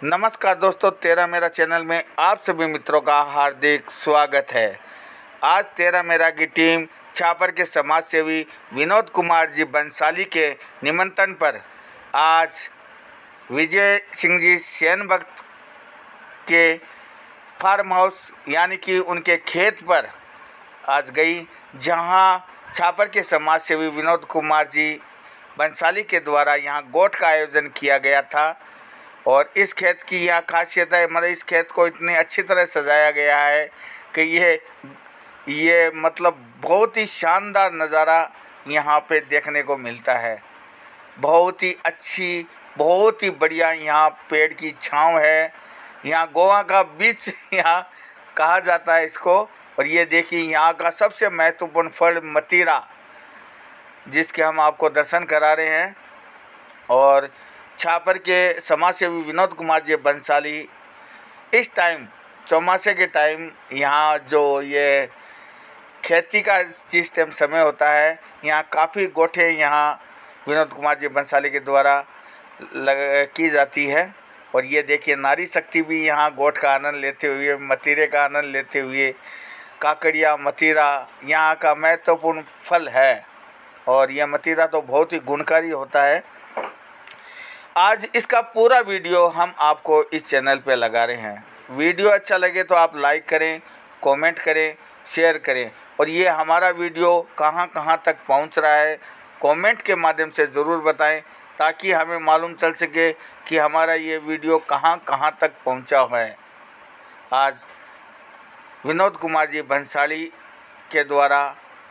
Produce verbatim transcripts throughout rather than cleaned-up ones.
नमस्कार दोस्तों, तेरा मेरा चैनल में आप सभी मित्रों का हार्दिक स्वागत है। आज तेरा मेरा की टीम छापर के समाज सेवी विनोद कुमार जी बंसाली के निमंत्रण पर आज विजय सिंह जी सेन भक्त के फार्म हाउस यानी कि उनके खेत पर आज गई, जहां छापर के समाज सेवी विनोद कुमार जी बंसाली के द्वारा यहां गोठ का आयोजन किया गया था। और इस खेत की यह खासियत है, मतलब इस खेत को इतनी अच्छी तरह सजाया गया है कि ये ये मतलब बहुत ही शानदार नज़ारा यहाँ पे देखने को मिलता है। बहुत ही अच्छी, बहुत ही बढ़िया यहाँ पेड़ की छांव है। यहाँ गोवा का बीच यहाँ कहा जाता है इसको। और ये देखिए यहाँ का सबसे महत्वपूर्ण फल मतीरा, जिसके हम आपको दर्शन करा रहे हैं। और छापर के समाज सेवी विनोद कुमार जी बंसाली इस टाइम चौमासे के टाइम यहाँ जो ये खेती का जिस टाइम समय होता है, यहाँ काफ़ी गोठे यहाँ विनोद कुमार जी बंसाली के द्वारा लग की जाती है। और ये देखिए नारी शक्ति भी यहाँ गोठ का आनंद लेते हुए, मतीरे का आनंद लेते हुए, काकड़िया मतीरा यहाँ का महत्वपूर्ण फल है। और यह मतीरा तो बहुत ही गुणकारी होता है। आज इसका पूरा वीडियो हम आपको इस चैनल पे लगा रहे हैं। वीडियो अच्छा लगे तो आप लाइक करें, कमेंट करें, शेयर करें। और ये हमारा वीडियो कहां कहां तक पहुंच रहा है कमेंट के माध्यम से ज़रूर बताएं, ताकि हमें मालूम चल सके कि हमारा ये वीडियो कहां कहां तक पहुंचा हुआ है। आज विनोद कुमार जी बंसाली के द्वारा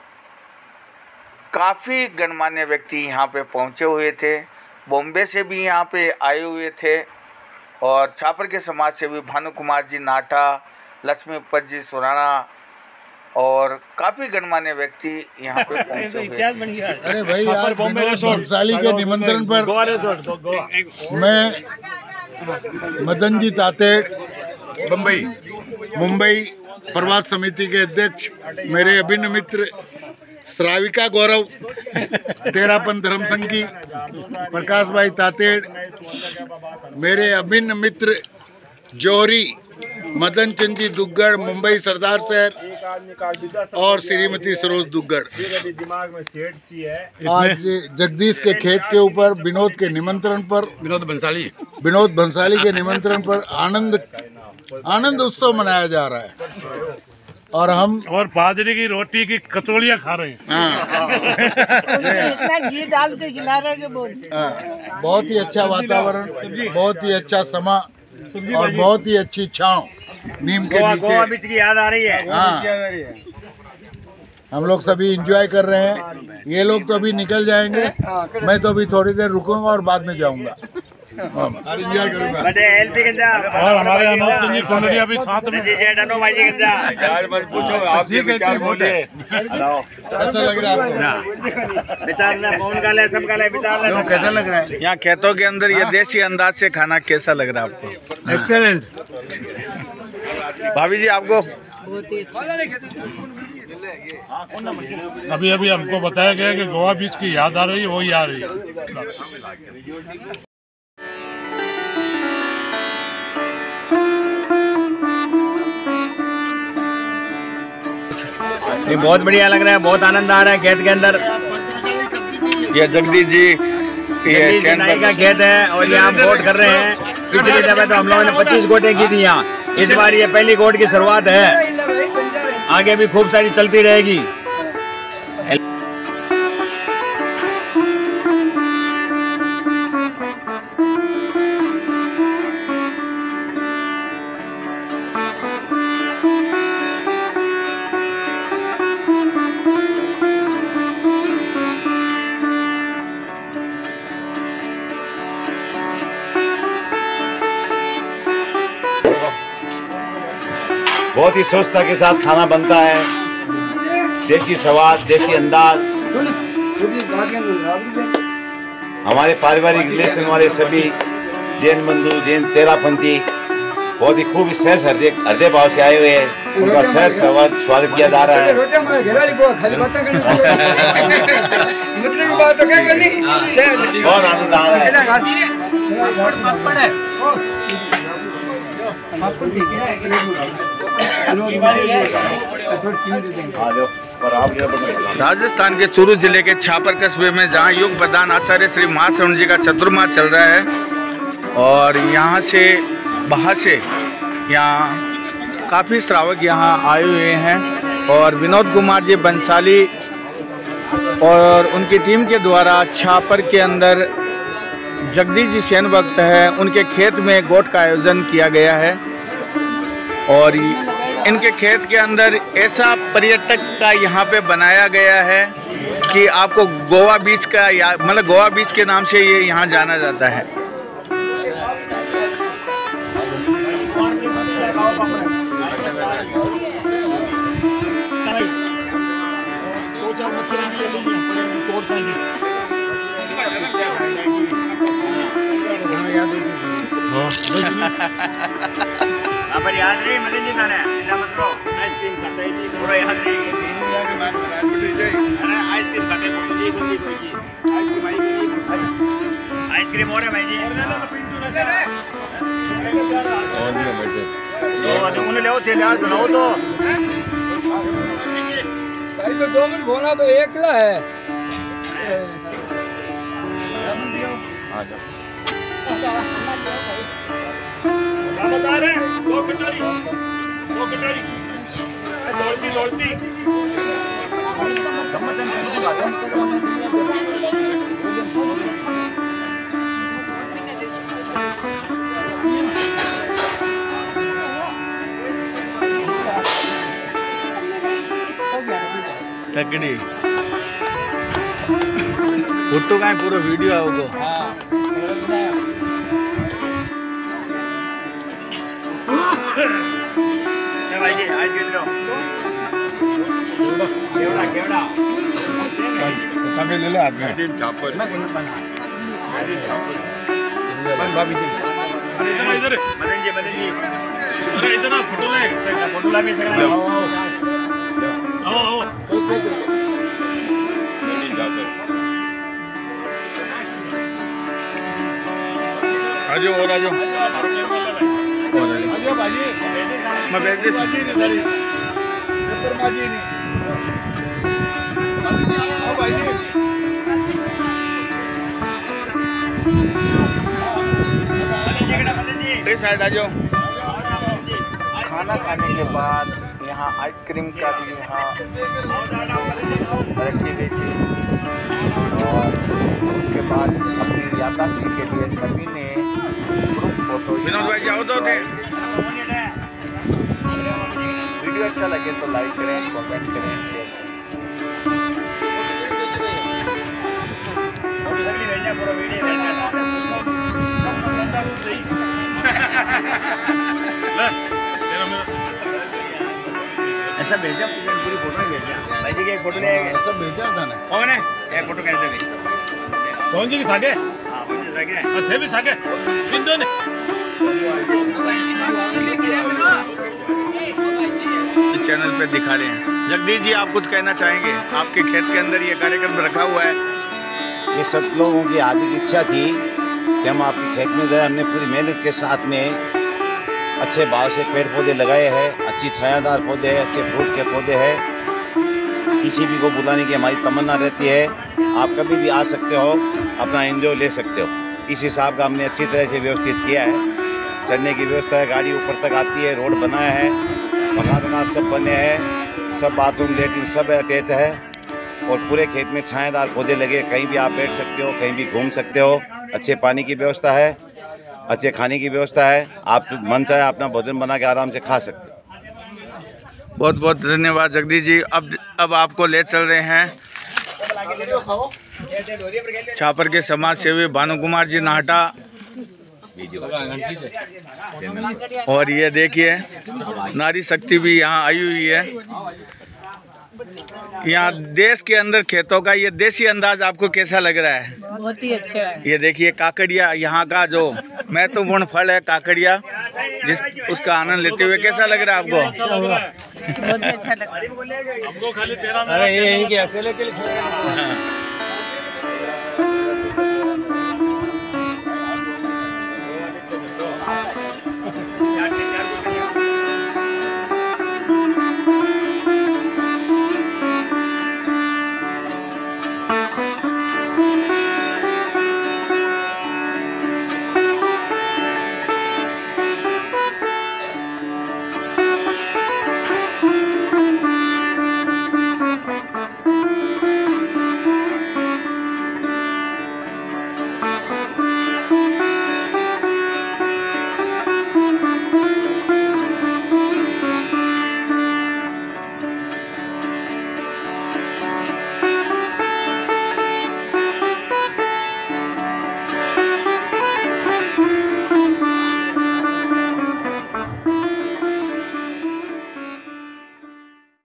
काफ़ी गणमान्य व्यक्ति यहाँ पे पहुँचे हुए थे। बॉम्बे से भी यहाँ पे आए हुए थे। और छापर के समाज सेवी भानु कुमार जी नाटा, लक्ष्मीपत जी सुराना और काफ़ी गणमान्य व्यक्ति यहाँ पे पहुँचे हुए थे। अरे भाई, आज विनोद बंसाली के निमंत्रण पर मैं मदन जी तातेड़ मुंबई मुंबई प्रवास समिति के अध्यक्ष, मेरे अभिन्न मित्र श्राविका गौरव तेरापन धर्म संघ की प्रकाश भाई तातेड़, मेरे अभिन्न मित्र जौहरी मदन चंद जी दुग्गड़ मुंबई सरदार शहर और श्रीमती सरोज दुग्गड़। आज जगदीश के खेत के ऊपर विनोद के निमंत्रण पर विनोद बंसाली विनोद बंसाली के निमंत्रण पर आनंद आनंद उत्सव मनाया जा रहा है। और हम और बाजरे की रोटी की कचौड़ियाँ खा रहे हैं। इतना घी डाल के खिला रहे हैं बोल। बहुत ही अच्छा वातावरण, बहुत ही अच्छा समा और बहुत ही अच्छी छांव नीम के नीचे। गोवा बीच की याद आ रही है। हाँ, हम लोग सभी एंजॉय कर रहे हैं। ये लोग तो अभी निकल जाएंगे, मैं तो अभी थोड़ी देर रुकूंगा और बाद में जाऊंगा और एंजॉय करूंगा। और हमारे अनोप जी कुंडलिया भी साथ में। यार मत पूछो, आप ठीक है, ठीक बोले। कैसा लग रहा है आपको? कैसा लग रहा है? यहाँ खेतों के अंदर ये देसी अंदाज से खाना कैसा लग रहा है आपको? एक्सेलेंट। भाभी जी आपको? बहुत ही अच्छा। अभी अभी हमको बताया गया कि गोवा बीच की याद आ रही है, वही आ रही है। ये बहुत बढ़िया लग रहा है, बहुत आनंद आ रहा है खेत के अंदर। ये जगदीश जी ये सेन नाई का खेत है और यहाँ हम गोट कर रहे हैं। पिछली दफा तो हम लोगों ने पच्चीस गोटें की थी यहाँ, इस बार ये पहली गोट की शुरुआत है। आगे भी खूब सारी चलती रहेगी। बहुत ही स्वच्छता के साथ खाना बनता है, देसी स्वाद, देसी अंदाज। हमारे पारिवारिक रिलेशन वाले सभी जैन बंधु, जैन तेरापंथी बहुत ही खूब सहर्ष हृदय हृदय भाव से आए हुए हैं। उनका सहर्ष स्वागत किया जा रहा है। बहुत आनंद आ रहा है। राजस्थान के चूरू जिले के छापर कस्बे में जहां युग प्रधान आचार्य श्री महाश्रवण जी का चतुर्मास चल रहा है और यहां से बाहर से यहाँ काफ़ी श्रावक यहाँ आए हुए हैं और विनोद कुमार जी बंसाली और उनकी टीम के द्वारा छापर के अंदर जगदीश जी सेन भक्त है उनके खेत में गोट का आयोजन किया गया है और इनके खेत के अंदर ऐसा पर्यटक का यहाँ पे बनाया गया है कि आपको गोवा बीच का या मतलब गोवा बीच के नाम से ये यहाँ जाना जाता है। पर याद नहीं मदन जी खाना है इतना मत लो आइसक्रीम खाता ही नहीं पूरा याद नहीं अरे आइसक्रीम खाते हैं जी कोई कोई जी आइसक्रीम भाई आइसक्रीम और है भाई जी और भी बैठे तो उन्हें ले थे यार सुनाओ तो भाई तो दो मिनट बोला तो एकला है आ जाओ बता रहे हैं दो कटारी दो कटारी दौड़ती दौड़ती तकड़ी फोटो का पूरा वीडियो आओगे। भाई जी आज के लो केवड़ा केवड़ा कभी ले ले आदमी दिन छापर बन भाभी जी इधर इधर मदन जी मदन जी अरे इधर ना फोटो ले फोटो लगे सर आओ आओ आजो और आजो मैं भेज दे साइड आ जाओ। खाना खाने के बाद यहाँ आइसक्रीम का भी यहाँ रखी गई थी और उसके बाद अपनी याददाश्त के लिए सभी ने ग्रुप फोटो। विनोद भाई जाओ तो थे। वीडियो अच्छा लगे तो लाइक करें, कमेंट करें, शेयर ऐसा भेजा पूरी फोटो नहीं भेजा भाई जी के एक फोटो ले आएंगे सब भेजा था ना हो ना एक फोटो कैसे भी कौन जी के सागे हां कौन से सागे और थे भी सागे इन दोनों चैनल पे दिखा रहे हैं। जगदीश जी आप कुछ कहना चाहेंगे? आपके खेत के अंदर ये कार्यक्रम रखा हुआ है। ये सब लोगों की हार्दिक इच्छा थी कि हम आपके खेत में गए। हमने पूरी मेहनत के साथ में अच्छे भाव से पेड़ पौधे लगाए हैं, अच्छी छायादार पौधे हैं, अच्छे फ्रूट के पौधे हैं। किसी भी को बुलाने की हमारी तमन्ना रहती है। आप कभी भी आ सकते हो, अपना एंजॉय ले सकते हो। इस हिसाब का हमने अच्छी तरह से व्यवस्थित किया है। चढ़ने की व्यवस्था है, गाड़ी ऊपर तक आती है, रोड बनाया है, मकान वकान सब बने हैं, सब बाथरूम लेटरिन सब अटैच है और पूरे खेत में छायादार पौधे लगे। कहीं भी आप बैठ सकते हो, कहीं भी घूम सकते हो। अच्छे पानी की व्यवस्था है, अच्छे खाने की व्यवस्था है। आप मन चाहे अपना भोजन बना के आराम से खा सकते हो। बहुत बहुत धन्यवाद जगदीश जी। अब अब आपको ले चल रहे हैं छापर के समाज सेवी भानु कुमार जी नाहटा। और ये देखिए नारी शक्ति भी यहाँ आई हुई है। यहाँ देश के अंदर खेतों का ये देसी अंदाज आपको कैसा लग रहा है? बहुत ही अच्छा है। ये देखिए काकड़िया, यहाँ का जो महत्वपूर्ण फल है काकड़िया, जिस उसका आनंद लेते हुए कैसा लग रहा है आपको? बहुत ही अच्छा लग रहा है। हमको खाली तेरा अरे ये अकेले के लिए